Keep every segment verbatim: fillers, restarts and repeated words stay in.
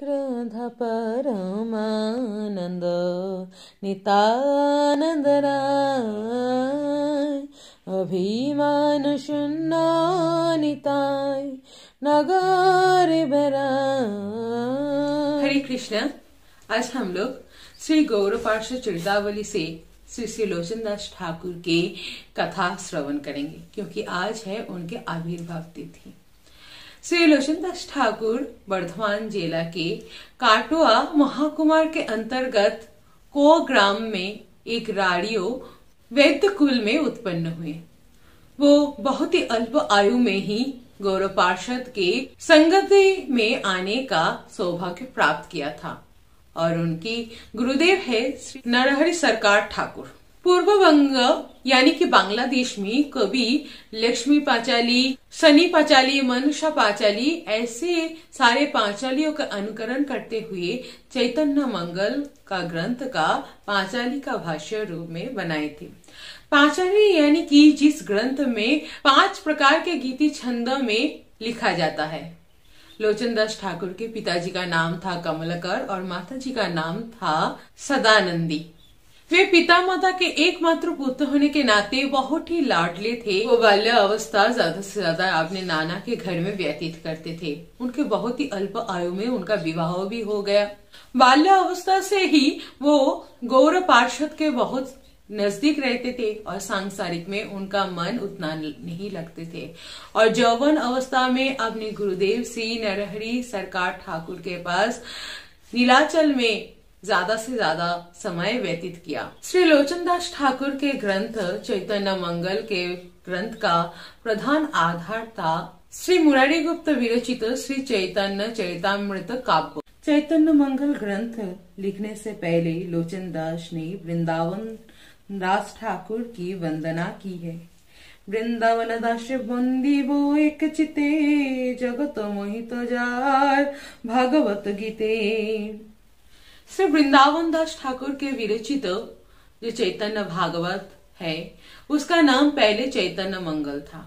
क्रोध परमानंद नितानंद राय अभिमान शून्य निताय नगर बराय। हरे कृष्ण। आज हम लोग श्री गौर पार्षद चरितावली से श्री श्री लोचनदास ठाकुर के कथा श्रवण करेंगे, क्योंकि आज है उनके आविर्भाव तिथि। श्री लोचनदास ठाकुर वर्धमान जिला के काटोआ महाकुमार के अंतर्गत को ग्राम में एक राड़ियो वैद्य कुल में उत्पन्न हुए। वो बहुत ही अल्प आयु में ही गौरव पार्षद के संगति में आने का सौभाग्य प्राप्त किया था और उनकी गुरुदेव है श्री नरहरि सरकार ठाकुर। पूर्व बंग यानी कि बांग्लादेश में कवि लक्ष्मी पांचाली, सनी पांचाली, मनसा पांचाली ऐसे सारे पांचालियों का अनुकरण करते हुए चैतन्य मंगल का ग्रंथ का पांचाली का भाष्य रूप में बनाए थे। पांचाली यानी कि जिस ग्रंथ में पांच प्रकार के गीति छंद में लिखा जाता है। लोचनदास ठाकुर के पिताजी का नाम था कमलकर और माताजी का नाम था सदानंदी। वे पिता माता के एकमात्र पुत्र होने के नाते बहुत ही लाडले थे। वो बाल्य अवस्था ज्यादा से ज्यादा अपने नाना के घर में व्यतीत करते थे। उनके बहुत ही अल्प आयु में उनका विवाह भी हो गया। बाल्य अवस्था से ही वो गौर पार्षद के बहुत नजदीक रहते थे और सांसारिक में उनका मन उतना नहीं लगते थे और यौवन अवस्था में अपने गुरुदेव श्री नरहरि सरकार ठाकुर के पास नीलाचल में ज्यादा से ज्यादा समय व्यतीत किया। श्री लोचनदास ठाकुर के ग्रंथ चैतन्य मंगल के ग्रंथ का प्रधान आधार था श्री मुरारी गुप्त विरचित श्री चैतन्य चरितामृत काव्य। चैतन्य मंगल ग्रंथ लिखने से पहले लोचनदास ने वृंदावन दास ठाकुर की वंदना की है। वृंदावन दास बंदी वो एक चिते जगत मोहित जार भागवत गीते। श्री वृंदावन दास ठाकुर के विरचित जो चैतन्य भागवत है उसका नाम पहले चैतन्य मंगल था।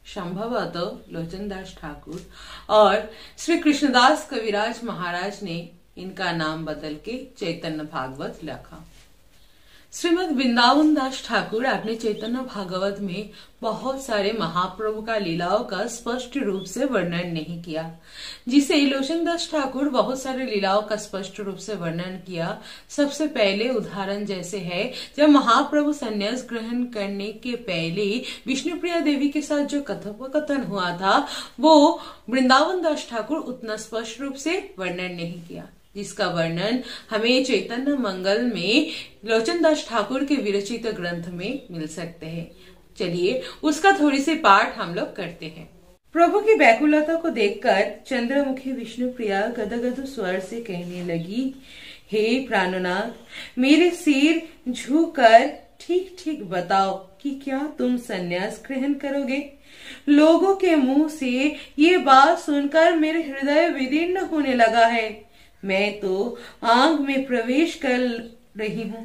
संभवतः लोचनदास ठाकुर और श्री कृष्णदास कविराज महाराज ने इनका नाम बदल के चैतन्य भागवत लिखा। श्रीमद वृंदावन दास ठाकुर अपने चैतन्य भागवत में बहुत सारे महाप्रभु का लीलाओं का स्पष्ट रूप से वर्णन नहीं किया, जिसे लोचनदास ठाकुर बहुत सारे लीलाओं का स्पष्ट रूप से वर्णन किया। सबसे पहले उदाहरण जैसे है जब महाप्रभु संन्यास ग्रहण करने के पहले विष्णुप्रिया देवी के साथ जो कथोपकथन हुआ था वो वृंदावन दास ठाकुर उतना स्पष्ट रूप से वर्णन नहीं किया, जिसका वर्णन हमें चैतन्य मंगल में लोचनदास ठाकुर के विरचित ग्रंथ में मिल सकते हैं। चलिए उसका थोड़ी सी पाठ हम लोग करते हैं। प्रभु की व्याकुलता को देखकर चंद्रमुखी विष्णुप्रिया गदगद स्वर से कहने लगी, हे प्राणनाथ, मेरे सिर झुककर ठीक ठीक बताओ कि क्या तुम संन्यास ग्रहण करोगे? लोगों के मुंह से ये बात सुनकर मेरे हृदय विदीर्ण होने लगा है। मैं तो आग में प्रवेश कर रही हूँ।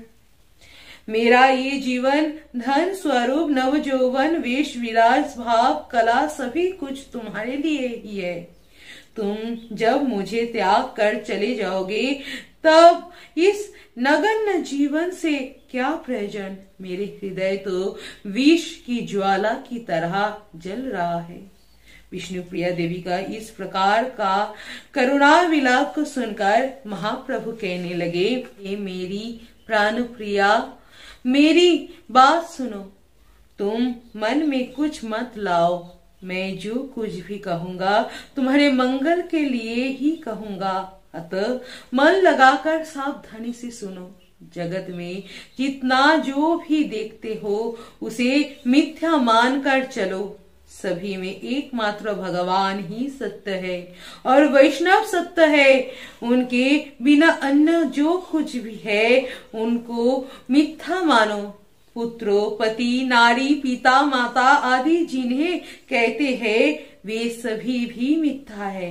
मेरा ये जीवन धन स्वरूप नव जौवन वेश विराज भाव कला सभी कुछ तुम्हारे लिए ही है। तुम जब मुझे त्याग कर चले जाओगे तब इस नगण्य जीवन से क्या प्रयोजन? मेरे हृदय तो विष की ज्वाला की तरह जल रहा है। विष्णुप्रिया देवी का इस प्रकार का करुणा विलाप को सुनकर महाप्रभु कहने लगे, हे मेरी प्राण प्रिया, मेरी बात सुनो। तुम मन में कुछ मत लाओ। मैं जो कुछ भी कहूंगा तुम्हारे मंगल के लिए ही कहूंगा, अतः मन लगाकर सावधानी से सुनो। जगत में जितना जो भी देखते हो उसे मिथ्या मानकर चलो। सभी में एकमात्र भगवान ही सत्य है और वैष्णव सत्य है। उनके बिना अन्य जो कुछ भी है उनको मिथ्या मानो। पुत्रो, पति, नारी, पिता, माता आदि जिन्हें कहते हैं वे सभी भी मिथ्या है।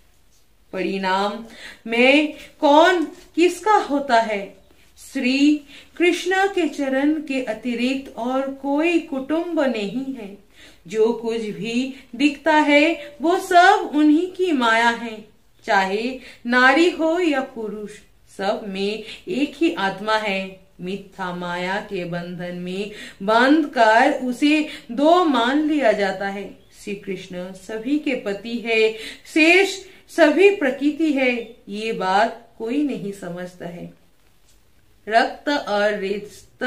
परिणाम में कौन किसका होता है? श्री कृष्ण के चरण के अतिरिक्त और कोई कुटुंब नहीं है। जो कुछ भी दिखता है वो सब उन्हीं की माया है। चाहे नारी हो या पुरुष, सब में एक ही आत्मा है। मिथ्या माया के बंधन में बांध कर उसे दो मान लिया जाता है। श्री कृष्ण सभी के पति है, शेष सभी प्रकृति है, ये बात कोई नहीं समझता है। रक्त और रेत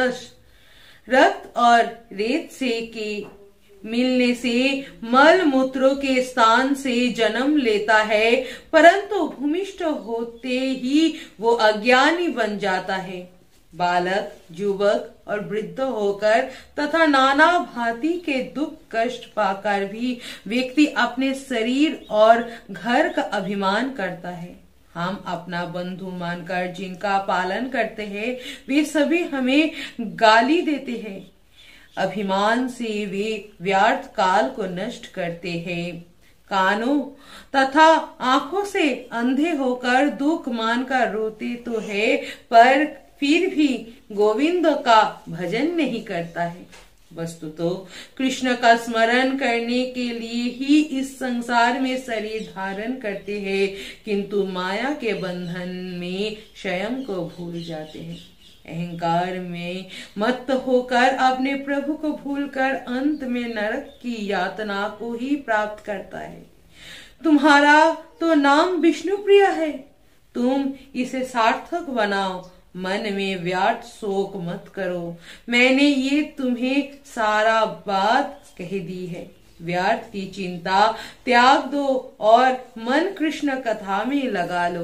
रक्त और रेत से के मिलने से मल मूत्रों के स्थान से जन्म लेता है, परंतु भूमिष्ठ होते ही वो अज्ञानी बन जाता है। बालक, युवक और वृद्ध होकर तथा नाना भांति के दुख कष्ट पाकर भी व्यक्ति अपने शरीर और घर का अभिमान करता है। हम अपना बंधु मानकर जिनका पालन करते हैं, वे सभी हमें गाली देते हैं। अभिमान से वे व्यर्थ काल को नष्ट करते हैं। कानों तथा आंखों से अंधे होकर दुख मानकर रोते तो है, पर फिर भी गोविंद का भजन नहीं करता है। वस्तु तो कृष्ण का स्मरण करने के लिए ही इस संसार में शरीर धारण करते हैं, किंतु माया के बंधन में स्वयं को भूल जाते हैं। अहंकार में मत्त होकर अपने प्रभु को भूलकर अंत में नरक की यातना को ही प्राप्त करता है। तुम्हारा तो नाम विष्णु प्रिया है, तुम इसे सार्थक बनाओ, मन में व्यर्थ शोक मत करो। मैंने ये तुम्हें सारा बात कह दी है। व्यर्थ की चिंता त्याग दो और मन कृष्ण कथा में लगा लो।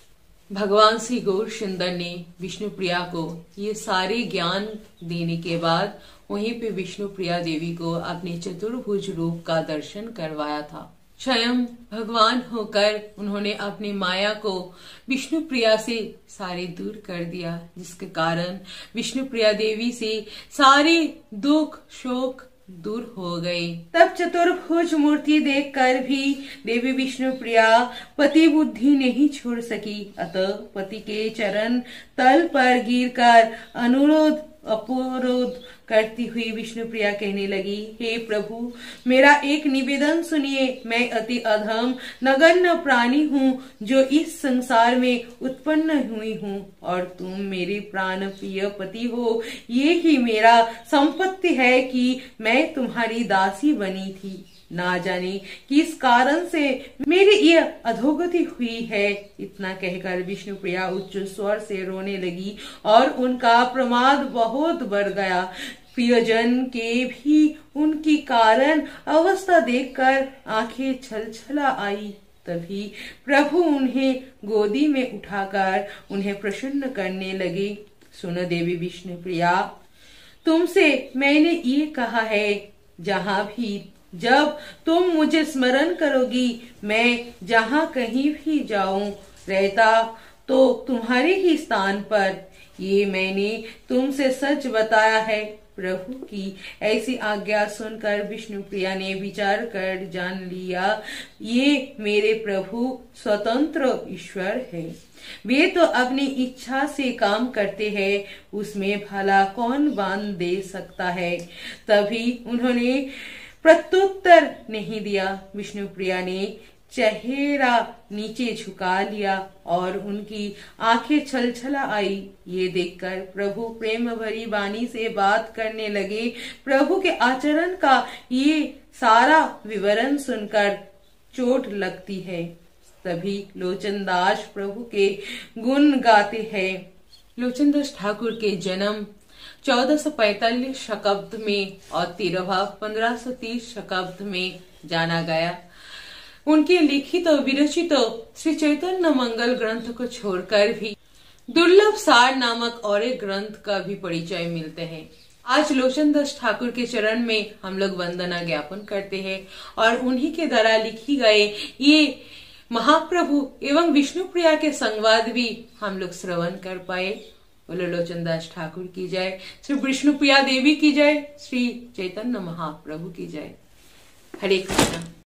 भगवान श्री गौर सुंदर ने विष्णु प्रिया को ये सारे ज्ञान देने के बाद वहीं पे विष्णु प्रिया देवी को अपने चतुर्भुज रूप का दर्शन करवाया था। स्वयं भगवान होकर उन्होंने अपनी माया को विष्णु प्रिया से सारे दूर कर दिया, जिसके कारण विष्णु प्रिया देवी से सारे दुख शोक दूर हो गए। तब चतुर्भुज मूर्ति देखकर भी देवी विष्णु प्रिया पति बुद्धि नहीं छोड़ सकी। अतः पति के चरण तल पर गिरकर अनुरोध अपरोध करती हुई विष्णु प्रिया कहने लगी, हे प्रभु, मेरा एक निवेदन सुनिए। मैं अति अधम नगण्य प्राणी हूँ, जो इस संसार में उत्पन्न हुई हूँ, और तुम मेरे प्राण प्रिय पति हो। ये ही मेरा संपत्ति है कि मैं तुम्हारी दासी बनी थी। ना जाने किस कारण से मेरी यह अधोगति हुई है। इतना कहकर विष्णु प्रिया उच्च स्वर से रोने लगी और उनका प्रमाद बहुत बढ़ गया। प्रियजन के भी उनकी कारण अवस्था देखकर आंखें छलछला आई। तभी प्रभु उन्हें गोदी में उठाकर उन्हें प्रसन्न करने लगे। सुनो देवी विष्णु प्रिया, तुमसे मैंने ये कहा है, जहाँ भी जब तुम मुझे स्मरण करोगी, मैं जहाँ कहीं भी जाऊं रहता तो तुम्हारे ही स्थान पर। ये मैंने तुमसे सच बताया है। प्रभु की ऐसी आज्ञा सुनकर विष्णु प्रिया ने विचार कर जान लिया, ये मेरे प्रभु स्वतंत्र ईश्वर है। वे तो अपनी इच्छा से काम करते हैं, उसमें भला कौन बांध दे सकता है। तभी उन्होंने प्रत्युत्तर नहीं दिया। विष्णु प्रिया ने चेहरा नीचे झुका लिया और उनकी आंखें छलछला आई। ये देखकर प्रभु प्रेम भरी वाणी से बात करने लगे। प्रभु के आचरण का ये सारा विवरण सुनकर चोट लगती है। तभी लोचनदास प्रभु के गुण गाते हैं। लोचनदास ठाकुर के जन्म चौदह सौ पैतालीस शकाब्द में और तिरवा पंद्रह सौ तीस शकाब्द में जाना गया। उनके लिखित और विरचित श्री चैतन्य मंगल ग्रंथ को छोड़कर भी दुर्लभ सार नामक और एक ग्रंथ का भी परिचय मिलते हैं। आज लोचनदास ठाकुर के चरण में हम लोग वंदना ज्ञापन करते हैं और उन्हीं के द्वारा लिखी गए ये महाप्रभु एवं विष्णु प्रिया के संवाद भी हम लोग श्रवण कर पाए। बोलो लोचनदास ठाकुर की जय, श्री विष्णु प्रिया देवी की जय, श्री चैतन्य महाप्रभु की जय। हरे कृष्ण।